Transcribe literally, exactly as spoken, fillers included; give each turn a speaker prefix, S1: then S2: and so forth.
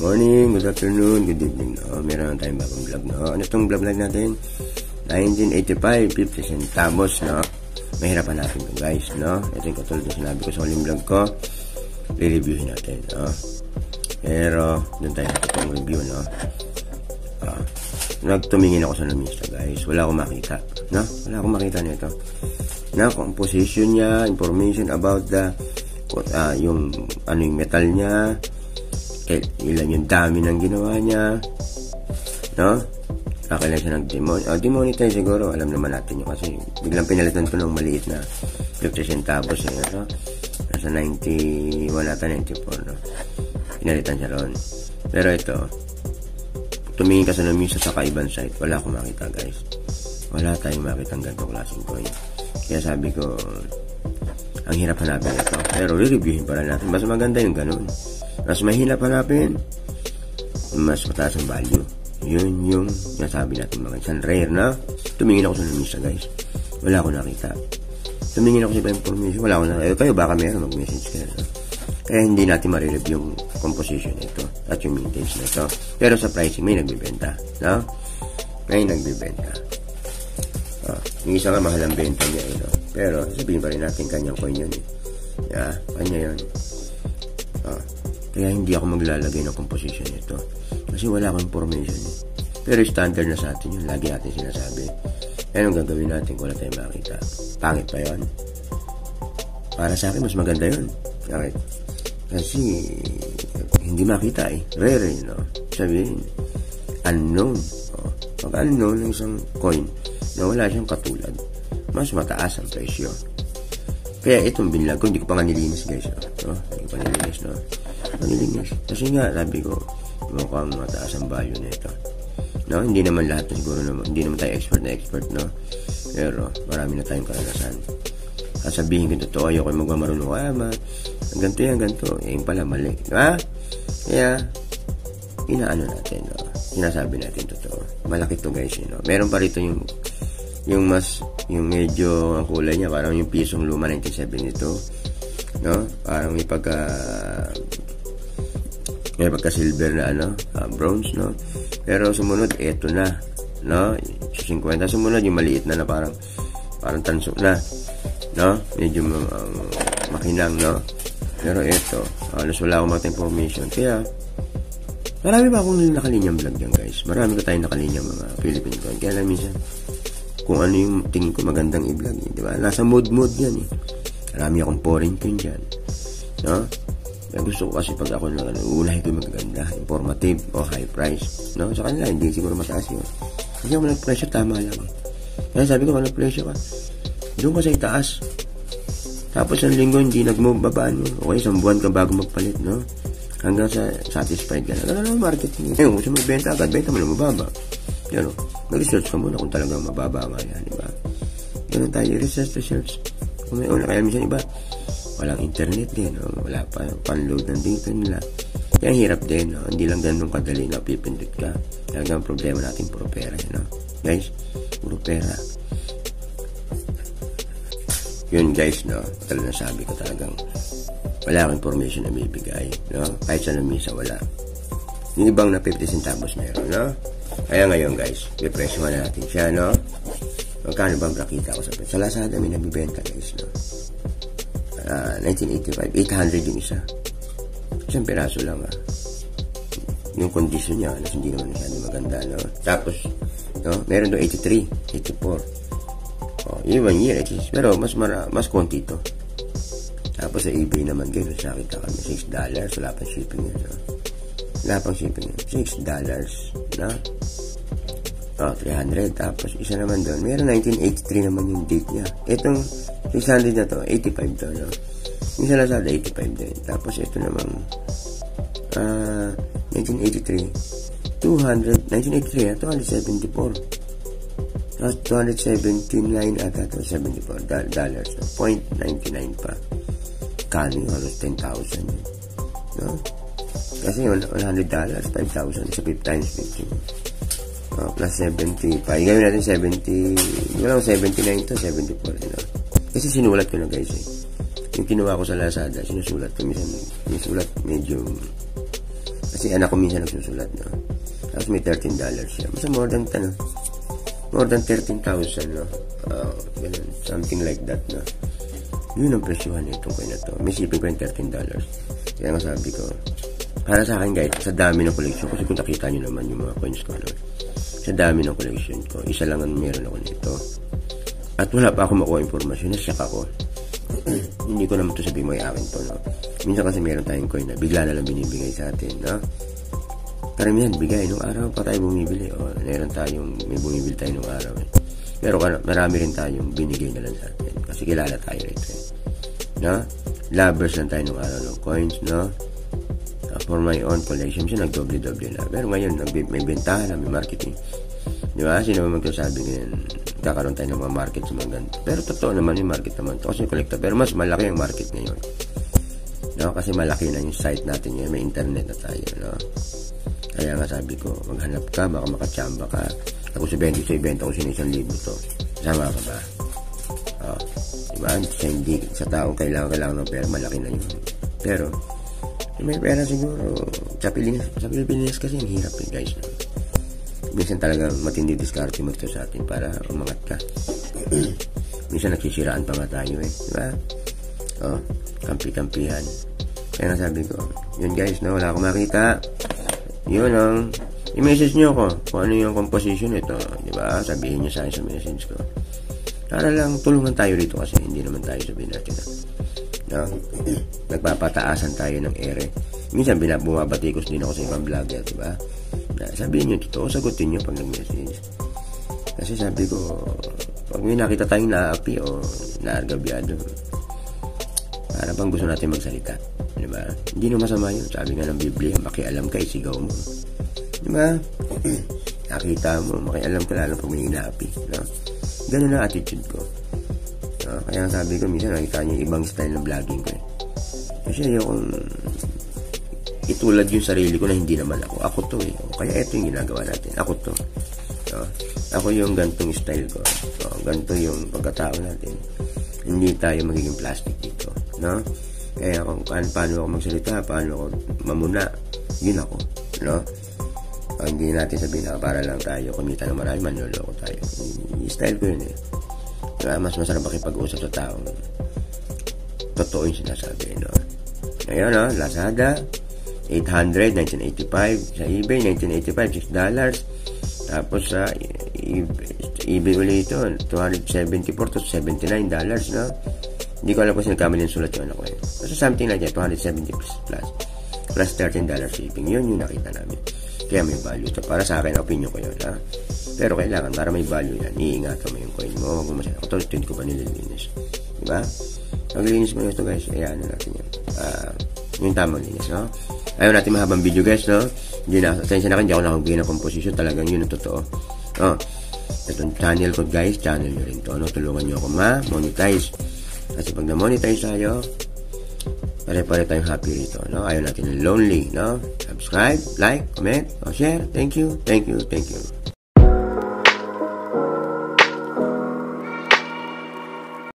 S1: morning, good afternoon, good evening. No? Meron tayong bagong vlog. No? Ano itong vlog live natin? nineteen eighty-five, fifty centavos. No? Mahirapan natin ito guys. No? Ito yung katulad na sinabi ko sa huling vlog ko. Re-reviewin natin. No? Pero, doon tayo sa itong review. No? Uh, nagtumingin ako sa lamisa guys. Wala akong makita. No? Wala akong makita nito. Na composition niya, information about the uh, yung ano yung metal niya, eh, ilan yung dami ng ginawa niya, no? Akala siya nag-demonetize. Oh, demonetize siguro, alam naman natin yun kasi biglang pinalitan ko ng maliit na fifty centavos eh, no? Nasa ninety-one ata, ninety-four, no? Pinalitan siya ron. Pero ito, tumingin ka sa lamisa sa kaibang site, wala akong makita guys. Wala tayong makita ng ganitong klaseng coin. Kaya sabi ko, ang hirap hanapin ito. Pero re-reviewin pala natin. Mas maganda yung ganun. Mas mahirap hanapin, mas mataas ang value. Yun yung nasabi natin mga isang rare na. Tumingin ako sa lamisa guys. Wala akong nakita. Tumingin ako sa iba information. Wala akong nakita. Kayo baka meron mag-message kayo. No? Kaya hindi natin ma-review yung composition nito at yung mintage nito. Pero sa pricing may nagbibenta. No? May nagbibenta. Ah, yung isa nga mahal ang benta niya, eh, no? Pero sabihin pa rin natin kanyang coin yun eh. Yeah, kanya yun. Ah, kaya hindi ako maglalagay ng composition nito kasi wala akong information eh. Pero standard na sa atin yun, lagi natin sinasabi. Anong gagawin natin kung wala tayong makita? Pangit pa yun? Para sa akin mas maganda yun. Okay. Kasi hindi makita eh, rare eh, no? Sabihin unknown. Oh, pag unknown ng isang coin na wala siyang katulad, mas mataas ang presyo. Kaya itong binlag ko, hindi ko pa nga nilinis guys. No? Hindi ko pa nilinis, no? Nilinis. Kasi nga, sabi ko, mukhang mataas ang value na ito. No? Hindi naman lahat na siguro naman, hindi naman tayo expert na expert, no? Pero, marami na tayong karanasan. Sasabihin ko totoo, ayoko yung magmamarunong, ah, ma, ganito yan, ganito. Eh, yung pala, mali. Diba? Kaya, inaano natin, no? Sinasabi natin totoo. Malaki to guys, you know? Meron pa rito yung yung mas, yung medyo ang kulay niya, parang yung pisong luma nineteen seventy-two, no? Parang may pagka may pagka silver na ano, uh, bronze, no? Pero sumunod, eto na, no? fifty, sumunod yung maliit na na parang parang tanso na, no? Medyo um, makinang, no? Pero eto, halos wala akong mga information. Kaya marami pa akong nakalinyang vlog dyan guys. Marami ko tayong nakalinyang mga Philippine coin. Kaya lang minsan, kung ano yung tingin ko magandang i-vlog, eh, di ba? Nasa mood-mood yan eh. Marami akong foreign coin dyan. No? Kaya gusto ko kasi pag ako na ano, ulay ko magaganda, informative o high price. No? Sa kanila, hindi siguro mataas yun. Kasi kung nag-pressure, tama lang eh. Kaya sabi ko, kung nag-pressure ka, doon ka sa itaas. Tapos ang linggo, hindi nag-move, babaan mo. Okay, isang buwan ka bago magpalit, no? Hanggang sa satisfied ka na. Ano na marketing? Eh, kung gusto magbenta agad, benta mo lang mababa. Yan o. Mag-research ka muna kung talagang mababa nga yan, diba? Ganun tayo, research, research. Kung may una, kaya minsan iba, walang internet din, no? Wala pa, pan-load ng data nila. Kaya hirap din, no? Hindi lang ganun kadali na pipindot ka. Talagang problema natin, puro pera, no? Guys, puro pera. Yun guys, no? Talagang sabi ko talagang wala akong information na bibigay, no? Kahit sa lamisa, wala. Yung ibang na fifty centavos meron, no? Kaya ngayon guys, i-presyo na natin siya, no? Magkano bang nakita ko sa presyo? Sa Lazada may nabibenta guys, no? Uh, nineteen eighty-five, eight hundred yung isa. Isang piraso lang, ah. Yung condition niya, alas, hindi naman masyadong maganda, no? Tapos, no? Meron doon eighty-three, eighty-four. Oh, yung one year, eighty-six. Pero mas mara, mas konti to. Tapos sa eBay naman guys, nakita kami six dollars, wala pang shipping yun, no? Wala pang shipping yun, six dollars, no? Oh, three hundred. Tapos isa naman doon, meron nineteen eighty-three naman yung date niya. Itong six hundred na to, eighty-five to, no? Yung sa Lazada, eighty-five din. Tapos ito naman, uh, nineteen eighty-three, two hundred, nineteen eighty-three, two hundred seventy-four. Tapos two hundred seventy-nine ata to, seventy-four dollars, no? zero point nine nine pa. Kano yung halos ten thousand, no? Kasi one hundred dollars, five thousand, sa fifty times fifty. Oh, plus seventy-five. Gawin natin seventy, wala seventy-nine to, seventy-four, you know? Kasi sinulat ko na guys eh. Yung kinuha ko sa Lazada, sinusulat ko minsan, sinusulat medyo, kasi Kasi anak ko minsan nagsusulat, no? Tapos may thirteen dollars siya. Basta more than, ano, more than thirteen thousand, no? Uh, ganun, something like that, no? Yun ang presyuhan itong coin na to. May sipin ko yung thirteen dollars. Kaya nga sabi ko, para sa akin guys, sa dami ng collection, kasi kung nakita nyo naman yung mga coins ko, no? Sa dami ng collection ko, isa lang ang meron ako nito. At wala pa ako makuha informasyon, nasyak ako. Hindi ko naman ito sabihin mo yung akin to, no? Minsan kasi meron tayong coin na bigla na lang binibigay sa atin, no? Karamihan, bigay. Nung araw pa tayo bumibili. O, meron tayong, may bumibili tayo nung araw. Eh. Pero marami rin tayong binigay na lang sa atin. Kasi kilala tayo rito. Eh. No? Lovers lang tayo nung araw ng coins, no? Uh, for my own collection, siya nagdoble-doble na. Pero ngayon, may bentahan na, may marketing. Di ba? Sino ba magsasabi ngayon, kakaroon tayo ng mga market sa mga ganito. Pero totoo naman yung market naman. Ito kasi yung collector. Pero mas malaki ang market ngayon. No? Kasi malaki na yung site natin ngayon. May internet na tayo, no? Kaya nga sabi ko, maghanap ka, baka makachamba ka. Ako sa bento, sa ibenta ko sa isang libo to. Sama ka ba? Oh, diba? Sa hindi, sa taong kailangan, kailangan ng pera, malaki na yun. Pero, may pera siguro. Sa Pilipinas, sa Pilipinas kasi, ang hirap eh, guys. No? Minsan talagang matindi diskarte mo ito sa atin para umangat ka. Minsan nagsisiraan pa nga tayo eh. Diba? Oh, kampi-kampihan. Kaya nga sabi ko, yun guys, no, wala akong makita. Yun ang i-message nyo ko kung ano yung composition nito, di ba? Sabihin nyo sa akin sa message ko. Para lang tulungan tayo rito kasi hindi naman tayo sabihin natin na, no? Nagpapataasan tayo ng ere. Minsan binabumabatikos din ako sa ibang vlogger, di ba? Sabihin nyo totoo, sagutin nyo pag nag-message. Kasi sabi ko, pag may nakita tayong naapi o naargabyado, para bang gusto natin magsalita. Diba? Hindi na masama yun. Sabi nga ng Biblia, makialam ka, isigaw mo. Diba? Nakita mo, makialam ka lalo pag may inaapi. No? Ganun ang attitude ko. No? Kaya sabi ko, minsan nakita niyo ibang style ng vlogging ko eh. Kasi yung itulad yung sarili ko na hindi naman ako. Ako to eh. Kaya ito yung ginagawa natin. Ako to. No? Ako yung gantong style ko. No? Ganto yung pagkatao natin. Hindi tayo magiging plastic dito. No? Kaya kung paano, paano ako magsalita, paano ako mamuna, yun ako, no? O, hindi natin sabihin na para lang tayo, kumita ng marami, manloloko tayo. Yung style ko yun eh. Kaya mas masarap makipag-usap sa taong totoo yung sinasabi, no? Ngayon, no? Lazada, eight hundred, nineteen eighty-five. Sa eBay, nineteen eighty-five, six dollars. Tapos sa eBay ulit ito, two seventy-four to seventy-nine dollars, no? Hindi ko alam kung sinagkamali yung sulat yung anak ko eh. So something like that, two seventy plus, plus, plus thirteen dollars shipping. Yun yung nakita namin. Kaya may value. So para sa akin, opinion ko yun, ha? Pero kailangan, para may value yan, iingatan mo yung coin mo. Huwag mo masyadong. Ito, ito ko ba nililinis? Diba? Maglinis mo ito, guys. Ayaan na natin yan. Uh, yung tamang linis, no? Ayaw natin mahabang video, guys, no? Hindi na, atensya na akin, hindi ako nakabigay ng composition. Talagang yun ang totoo. Oh, itong channel ko, guys, channel nyo rin to. No? Tulungan nyo ako ma-monetize. Kasi pag na-monetize tayo, pare-pare tayong happy rito, no? Ayaw natin lonely, no? Subscribe, like, comment, o share. Thank you, thank you, thank you.